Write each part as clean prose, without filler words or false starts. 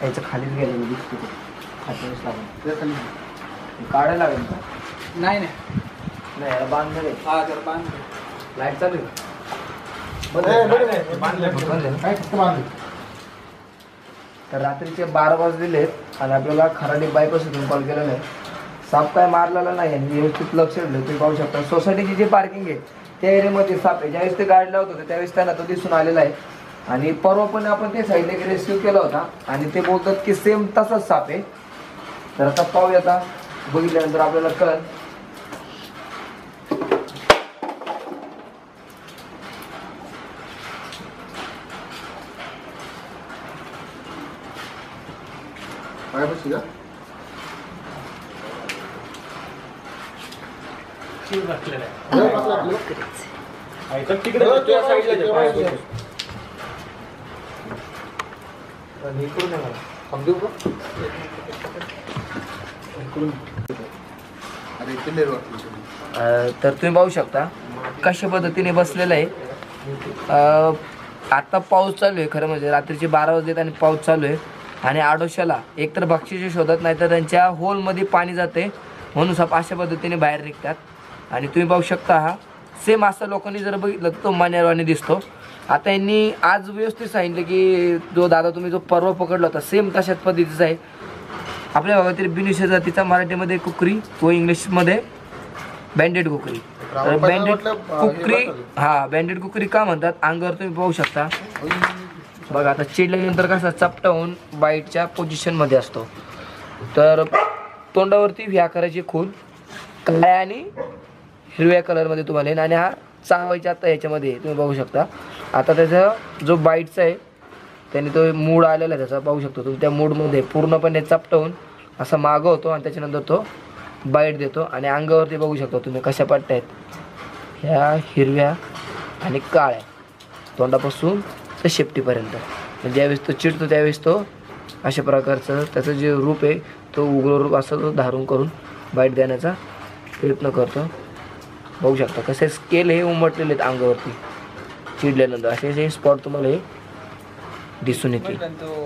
त्याच्या खालीच गेलेलं दिसतो खात्याच लागेल काढायला लागेल का? नाही नाही याला बांधले. हा तर बांध. लाईट चालू आहे तर रात्रीचे 12 वाजलेले आहेत आणि आपल्याला खराडी बायपासून कॉल केलेला आहे. साप काय मारलेला नाही आणि व्यवस्थित लक्ष ठेवलं तुम्ही पाहू शकता. सोसायटीची जी पार्किंग आहे त्या एरियामध्ये साप आहे. ज्यावेळेस ते गाडी लावत होते त्यावेळेस त्यांना तो दिसून आलेला आहे आणि परवा पण आपण ते साईडला रेस्क्यू केला होता आणि ते बोलतात की सेम तसाच साप आहे. तर आता पाहूया, आता बघितल्यानंतर आपल्याला कळलं. तर तुम्ही पाहू शकता कशा पद्धतीने बसलेलं आहे. आता पाऊस चालू आहे, खरं म्हणजे रात्रीचे 12 वाजलेत आणि पाऊस चालू आहे आणि आडोशाला एकतर भक्षीचे शोधत नाही तर त्यांच्या होलमध्ये पाणी जाते म्हणून साप अशा पद्धतीने बाहेर निघतात. आणि तुम्ही पाहू शकता हा सेम असा लोकांनी जर बघितलं तर तो मान्यवाने दिसतो. आता यांनी आज व्यवस्थित सांगितलं की जो दादा तुम्ही जो परवा पकडला होता सेम तशाच पद्धतीचा आहे. आपल्या भागातील बिनविषय जातीचा मराठीमध्ये कुकरी व इंग्लिशमध्ये बँडेड कुकरी. तर बँडेड कुकरी बँडेड कुकरी का म्हणतात अंगावर तुम्ही पाहू शकता. बघा आता चिडल्यानंतर कसा चपटा होऊन बाईटच्या पोझिशनमध्ये असतो. तर तोंडावरती व्ही आकाराची खून काळ्या आणि हिरव्या कलरमध्ये तुम्हाला येईल आणि हा चावायच्या आता ह्याच्यामध्ये तुम्ही बघू शकता. आता त्याचा जो बाईटचा आहे त्याने तो मूड आलेला आहे त्याचा पाहू शकतो तुम्ही. त्या मूडमध्ये पूर्णपणे चपटवून असा मागं होतो आणि त्याच्यानंतर तो बाईट देतो आणि अंगावरती बघू शकता तुम्ही कशा पट्ट्या आहेत ह्या हिरव्या आणि काळ्या तोंडापासून तर शेपटीपर्यंत. ज्यावेळेस तो चिडतो त्यावेळेस तो अशा प्रकारचं त्याचं जे रूप आहे तो उग्र रूप असं तो धारून करून बाईट देण्याचा प्रयत्न करतो. बघू शकता कसे स्केल हे उमटलेले आहेत अंगावरती चिडल्यानंतर असे स्पॉट तुम्हाला हे दिसून येतील.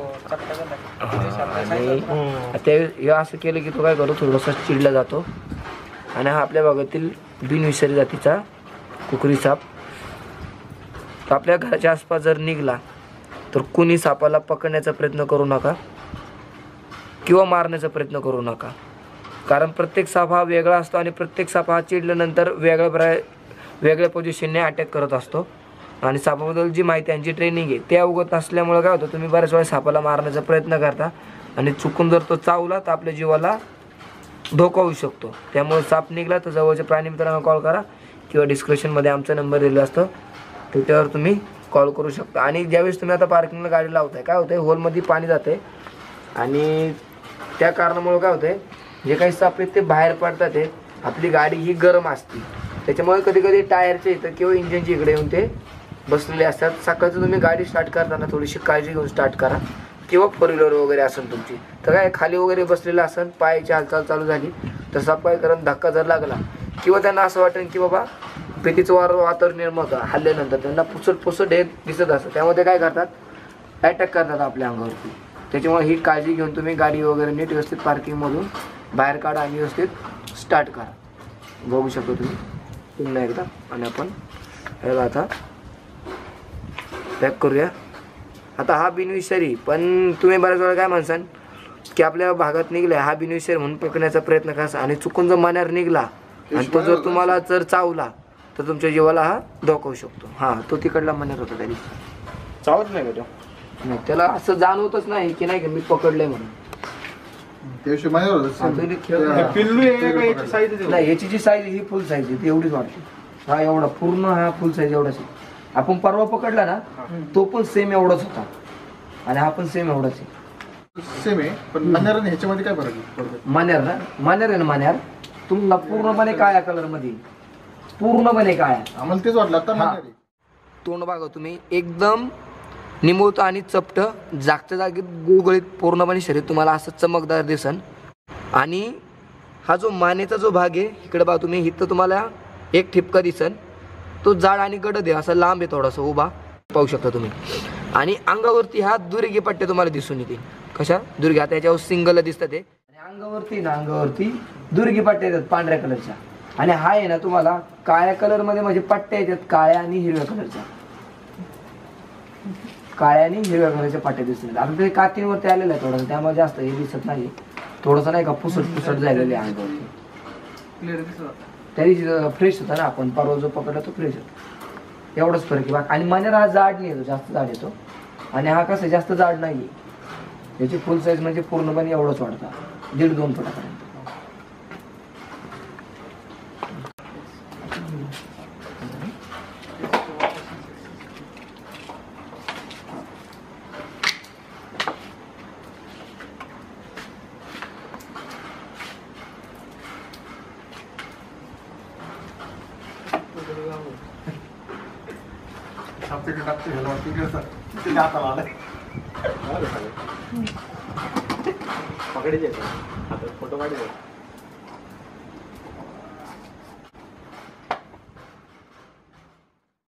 आणि ते असं केलं की तो काय करतो थोडासा चिडला जातो. आणि हा आपल्या भागातील बिनविषारी जातीचा कुकरी साप. आपल्या घराच्या आसपास जर निघाला तर कुणी सापाला पकडण्याचा प्रयत्न करू नका किंवा मारण्याचा प्रयत्न करू नका. कारण प्रत्येक साप हा वेगळा असतो आणि प्रत्येक साप हा चिडल्यानंतर वेगळ्या पोझिशनने अटॅक करत असतो. आणि सापाबद्दल जी माहिती यांची ट्रेनिंग आहे ते अवगत असल्यामुळे काय होतं तुम्ही बऱ्याच वेळा सापाला मारण्याचा प्रयत्न करता आणि चुकून जर तो चावला तर आपल्या जीवाला धोका होऊ शकतो. त्यामुळे साप निघाला तर जवळच्या प्राणी मित्रांना कॉल करा किंवा डिस्क्रिप्शनमध्ये आमचा नंबर दिलेला असतो त्याच्यावर तुम्ही कॉल करू शकता. आणि ज्यावेळेस तुम्ही आता पार्किंगला गाडी लावताय काय होतं होलमध्ये पाणी जाते आणि त्या कारणामुळे काय होतं जे काही साप आहेत ते बाहेर पडतात. ते आपली गाडी ही गरम असते त्याच्यामुळे कधी कधी टायरच्या इथं किंवा इंजिनच्या इकडे येऊन ते बसलेले असतात. सकाळचं तुम्ही गाडी स्टार्ट करताना थोडीशी काळजी घेऊन स्टार्ट करा किंवा 4 व्हीलर वगैरे असेल तुमची तर काय खाली वगैरे बसलेलं असेल पायाची हालचाल चालू झाली तर साप काय करून धक्का जर लागला किंवा त्यांना असं वाटेल की बाबा भीतीचं वातावरण निर्माण होतं हल्ल्यानंतर त्यांना पुसट हे दिसत असतं त्यामध्ये काय करतात अटॅक करतात आपल्या अंगावरती. त्याच्यामुळे ही काळजी घेऊन तुम्ही गाडी वगैरे नीट व्यवस्थित पार्किंगमधून बाहेर काढा आणि व्यवस्थित स्टार्ट करा. बघू शकतो तुम्ही पुन्हा एकदा. आणि आपण ह्याला आता पॅक करूया. आता हा बिनविषारी पण तुम्ही बऱ्याच वेळा काय म्हणसान की आपल्या भागात निघला हा बिनविषारी म्हणून पकडण्याचा प्रयत्न करा आणि चुकून जर मनावर निघला आणि तो जर तुम्हाला जर चावला तर तुमच्या जीवाला हा धोका होऊ शकतो. हां तो तिकडला मनावर होता तरी चावत नाही का तो? नाही त्याला असं जाणवतच नाही की नाही की मी पकडलंय म्हणून. नाही याची जी साईज ही फुल साईज आहे ती एवढीच वाटते. हा एवढा पूर्ण हा फुल साईज एवढाच आहे. आपण परवा पकडला ना तो पण सेम एवढाच होता आणि हा पण सेम एवढाच आहे. सेम आहे पण मण्यार आणि ह्याच्यामध्ये काय फरक आहे? मण्यार ना मण्यार आहे ना मण्यार तुम्हाला पूर्णपणे काळ्या कलर मध्ये पूर्णपणे काळ्या आम्हाला तेच वाटलं आता मण्यार आहे. तोंड बघा तुम्ही एकदम निमुळत आणि चपट जागच्या जागी गुळगुळीत पूर्णपणे शरीर तुम्हाला असं चमकदार दिसन. आणि हा जो मानेचा जो भाग आहे इकडे बघा तुम्ही इथं तुम्हाला एक ठिपका दिसन तो जाड आणि गडद आहे असा लांब आहे थोडासा उभा पाहू शकता तुम्ही. आणि अंगावरती हा दुरेगी पट्टे तुम्हाला दिसून येतील. कशा दुर्गी, आता याच्यावर सिंगल दिसतं ते. आणि अंगावरती दुर्गी पट्ट्या येतात पांढऱ्या कलरच्या. आणि हा आहे ना तुम्हाला काळ्या कलर मध्ये म्हणजे पट्ट्या येतात काळ्या आणि हिरव्या कलरच्या. काळ्या आणि हिरव्या कलरच्या पट्ट्या दिसतात. आता ते कातीवरती आलेलं आहे थोडं, त्यामुळे जास्त हे दिसत नाही. थोडंसं नाही का पुसट झालेलं आहे अंगावरती. त्या दिवशी फ्रेश होता ना, आपण परवा जो पकडला तो फ्रेश होता. एवढंच फरक आहे. आणि मनेर हा जाड नाही येतो, जास्त जाड येतो. आणि हा कसं जास्त जाड नाही, याची फुल साईज म्हणजे पूर्णपणे एवढंच वाढतं, 1.5-2 फुटापर्यंत. पकडायचे हातात फोटो काढायचे.